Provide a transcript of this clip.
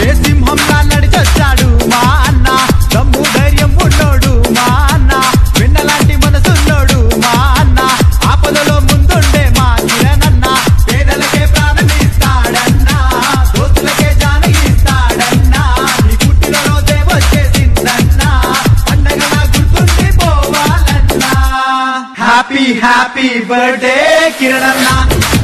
ఏ సింహంలా నడిచొచ్చాడు మా అన్న, దమ్ము ధైర్యం ఉన్నోడు మా అన్న, వెన్నలాంటి మనసున్నోడు మా అన్న, ఆపదలో ముందుండే మా కిరణన్న, పేదలకే ప్రాణమిస్తాడన్నా, దోస్తులకే జానగిస్తాడన్నా, నీ పుట్టిన రోజే వచ్చేసిందన్నా, పండగలా గుర్తుండిపోవాలన్నా. Happy happy birthday కిరణన్న.